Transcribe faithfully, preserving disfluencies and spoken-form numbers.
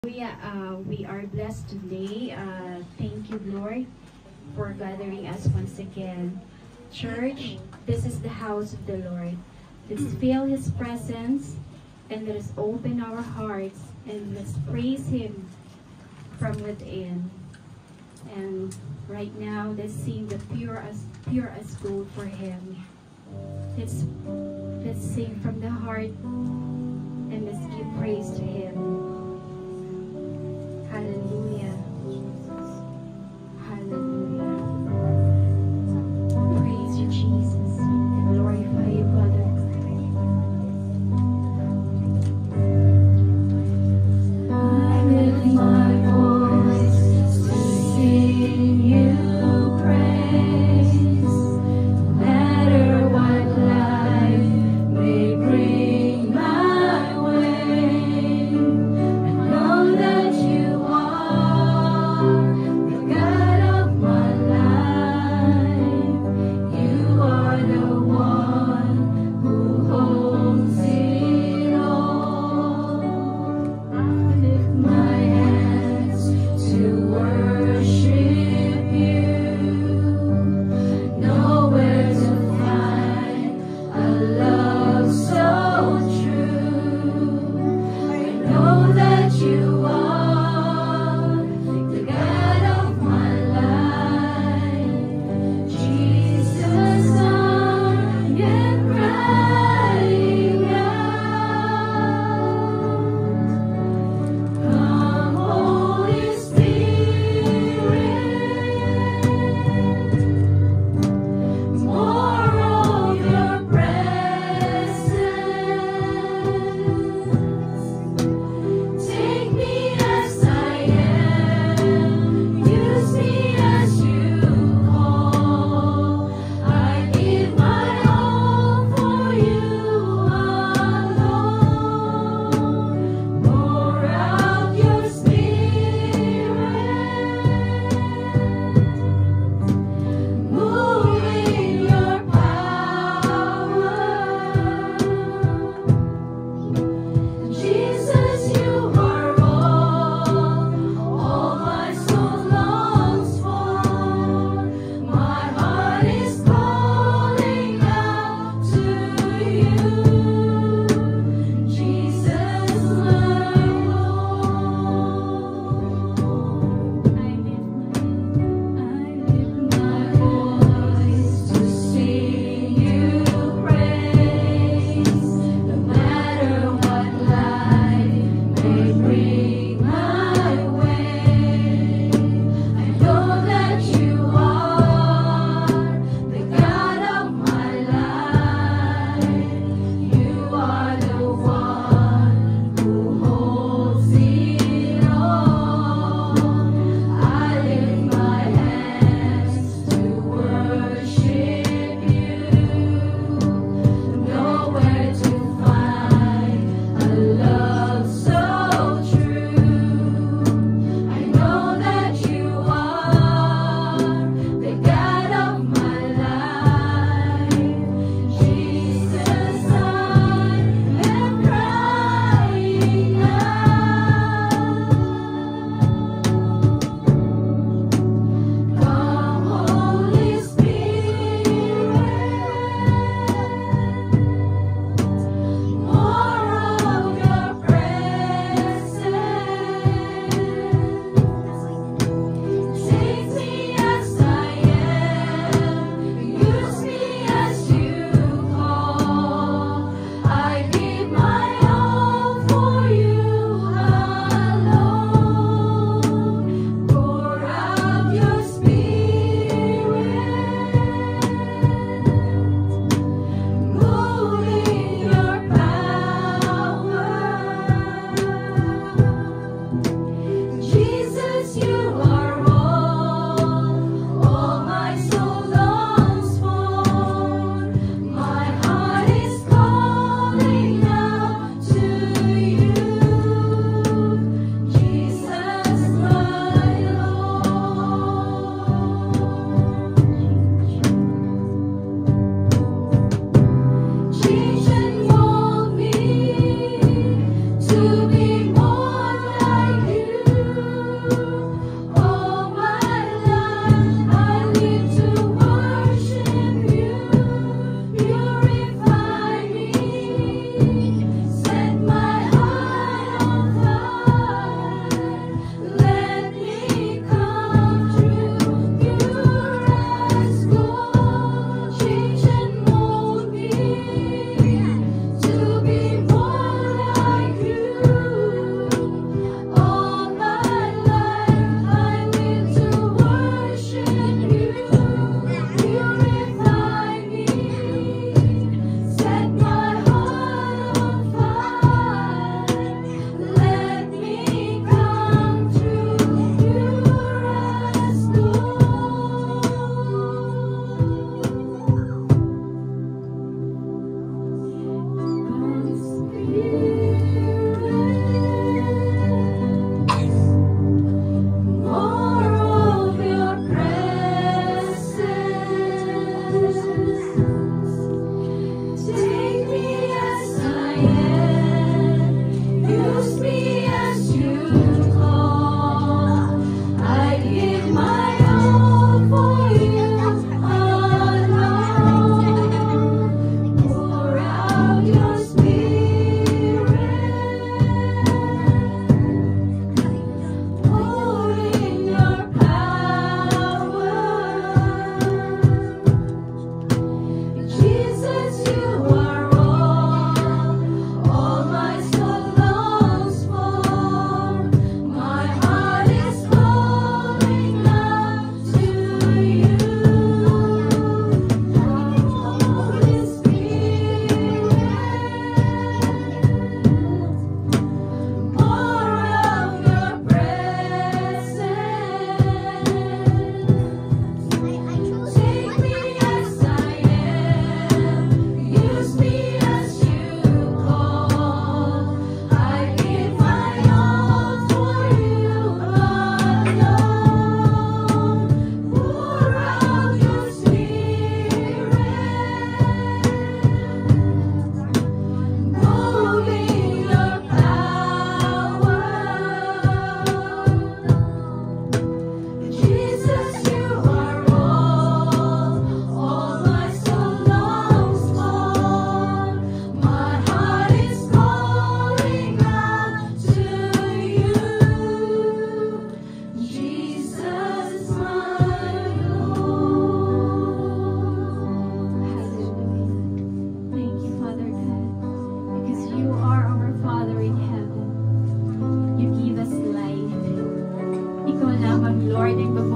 Hallelujah. Uh, we are blessed today. Uh, thank you, Lord, for gathering us once again. Church, this is the house of the Lord. Let's feel His presence and let us open our hearts and let's praise Him from within. And right now, let's sing the pure as pure as gold for Him. Let's let's sing from the heart and let's give praise to Him. Hallelujah. Hallelujah. Praise you, Jesus. Glorify you, Father. I lift my voice to sing you praise. No matter what life may bring my way, Lord, and before